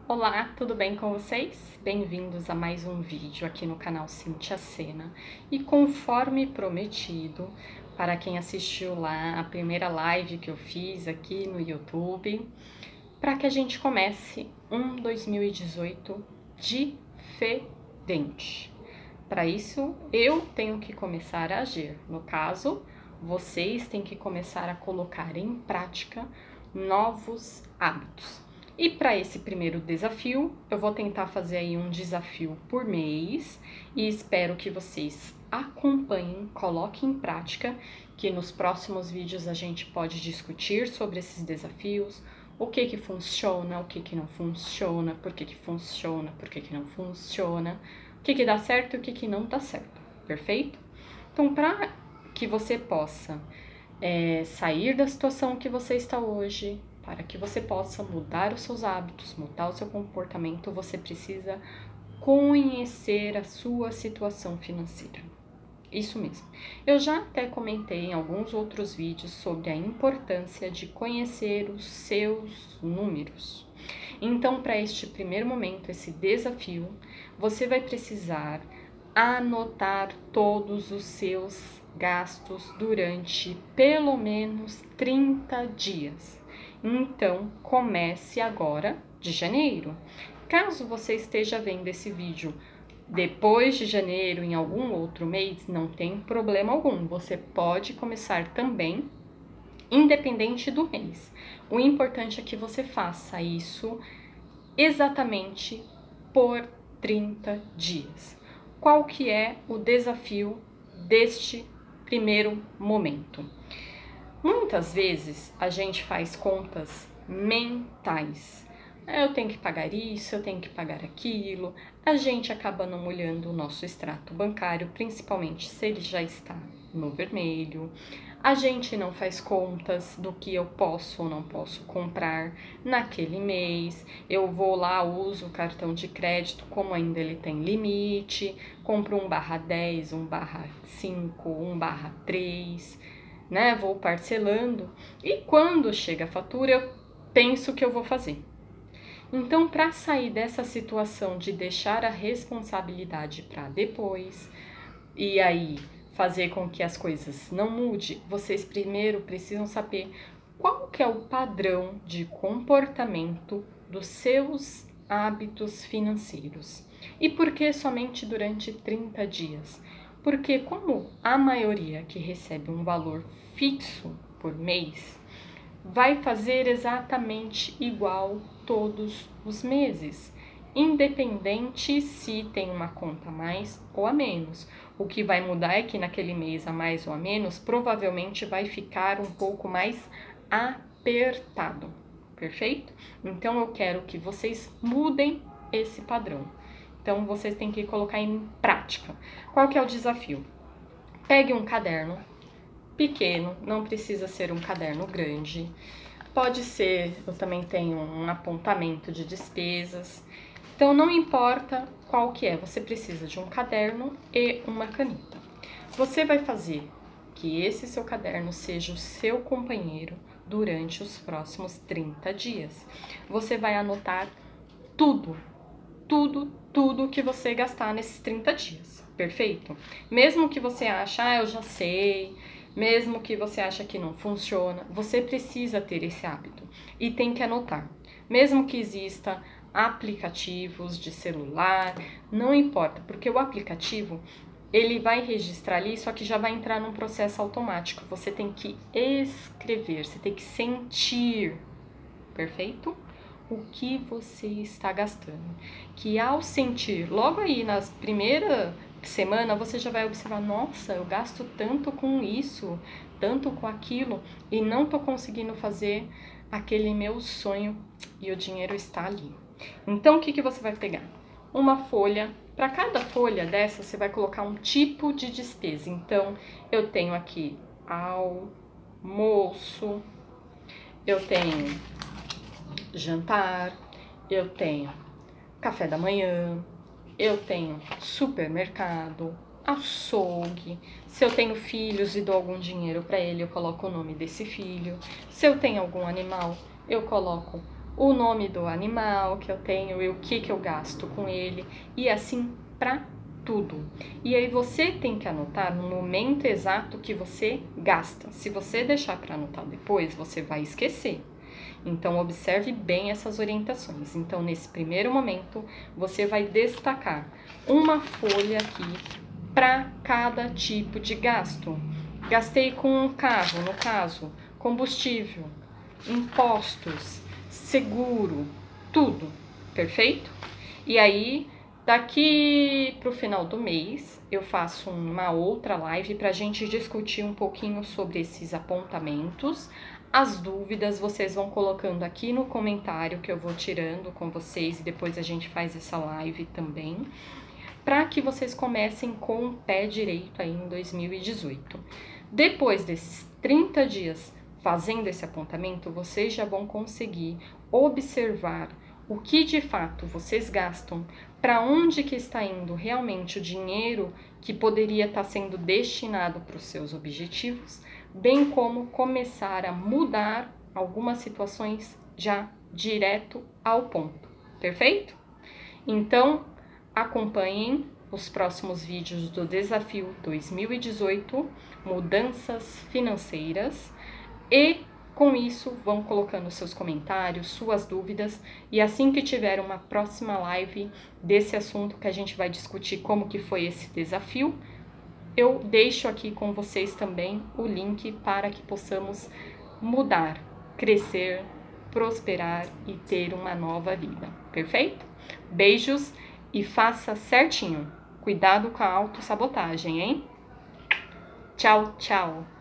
Olá, tudo bem com vocês? Bem-vindos a mais um vídeo aqui no canal Cintia Sena. E conforme prometido, para quem assistiu lá a primeira live que eu fiz aqui no YouTube, para que a gente comece 2018 diferente. Para isso, eu tenho que começar a agir. No caso, vocês têm que começar a colocar em prática novos hábitos. E para esse primeiro desafio, eu vou tentar fazer aí um desafio por mês e espero que vocês acompanhem, coloquem em prática, que nos próximos vídeos a gente pode discutir sobre esses desafios, o que funciona, o que não funciona, por que funciona, por que não funciona, o que dá certo e o que não dá certo, perfeito? Então, para que você possa sair da situação que você está hoje, para que você possa mudar os seus hábitos, mudar o seu comportamento, você precisa conhecer a sua situação financeira. Isso mesmo. Eu já até comentei em alguns outros vídeos sobre a importância de conhecer os seus números. Então, para este primeiro momento, esse desafio, você vai precisar anotar todos os seus gastos durante pelo menos 30 dias. Então, comece agora de janeiro. Caso você esteja vendo esse vídeo depois de janeiro, em algum outro mês, não tem problema algum. Você pode começar também, independente do mês. O importante é que você faça isso exatamente por 30 dias. Qual que é o desafio deste primeiro momento? Muitas vezes a gente faz contas mentais. Eu tenho que pagar isso, eu tenho que pagar aquilo. A gente acaba não olhando o nosso extrato bancário, principalmente se ele já está no vermelho. A gente não faz contas do que eu posso ou não posso comprar naquele mês. Eu vou lá, uso o cartão de crédito, como ainda ele tem limite, compro 1/10, 1/5, 1/3, né? Vou parcelando e quando chega a fatura eu penso o que eu vou fazer. Então, para sair dessa situação de deixar a responsabilidade para depois e aí fazer com que as coisas não mudem, vocês primeiro precisam saber qual que é o padrão de comportamento dos seus hábitos financeiros. E por que somente durante 30 dias? Porque como a maioria que recebe um valor fixo por mês, vai fazer exatamente igual todos os meses, independente se tem uma conta a mais ou a menos. O que vai mudar é que naquele mês a mais ou a menos, provavelmente vai ficar um pouco mais apertado, perfeito? Então eu quero que vocês mudem esse padrão. Então vocês têm que colocar em prática. Qual que é o desafio? Pegue um caderno pequeno, não precisa ser um caderno grande. Pode ser, eu também tenho um apontamento de despesas. Então não importa qual que é, você precisa de um caderno e uma caneta. Você vai fazer que esse seu caderno seja o seu companheiro durante os próximos 30 dias. Você vai anotar tudo que você gastar nesses 30 dias, perfeito? Mesmo que você ache, eu já sei, mesmo que você ache que não funciona, você precisa ter esse hábito e tem que anotar. Mesmo que exista aplicativos de celular, não importa, porque o aplicativo, ele vai registrar ali, só que já vai entrar num processo automático. Você tem que escrever, você tem que sentir, perfeito? O que você está gastando. Que ao sentir, logo aí nas primeiras semana, você já vai observar, nossa, eu gasto tanto com isso, tanto com aquilo, e não tô conseguindo fazer aquele meu sonho e o dinheiro está ali. Então, o que você vai pegar? Uma folha, para cada folha dessa, você vai colocar um tipo de despesa. Então, eu tenho aqui almoço, eu tenho jantar, eu tenho café da manhã, eu tenho supermercado, açougue. Se eu tenho filhos e dou algum dinheiro para ele, eu coloco o nome desse filho. Se eu tenho algum animal, eu coloco o nome do animal que eu tenho e o que eu gasto com ele, e assim para tudo. E aí você tem que anotar no momento exato que você gasta. Se você deixar para anotar depois, você vai esquecer. Então, observe bem essas orientações. Então, nesse primeiro momento, você vai destacar uma folha aqui para cada tipo de gasto. Gastei com um carro, no caso, combustível, impostos, seguro, tudo, perfeito? E aí, daqui para o final do mês, eu faço uma outra live para a gente discutir um pouquinho sobre esses apontamentos. As dúvidas vocês vão colocando aqui no comentário que eu vou tirando com vocês e depois a gente faz essa live também, para que vocês comecem com o pé direito aí em 2018. Depois desses 30 dias fazendo esse apontamento, vocês já vão conseguir observar o que de fato vocês gastam, para onde que está indo realmente o dinheiro que poderia estar sendo destinado para os seus objetivos, bem como começar a mudar algumas situações já direto ao ponto, perfeito? Então, acompanhem os próximos vídeos do Desafio 2018, Mudanças Financeiras, e com isso vão colocando seus comentários, suas dúvidas, e assim que tiver uma próxima live desse assunto que a gente vai discutir como que foi esse desafio, eu deixo aqui com vocês também o link para que possamos mudar, crescer, prosperar e ter uma nova vida, perfeito? Beijos e faça certinho. Cuidado com a autossabotagem, hein? Tchau, tchau!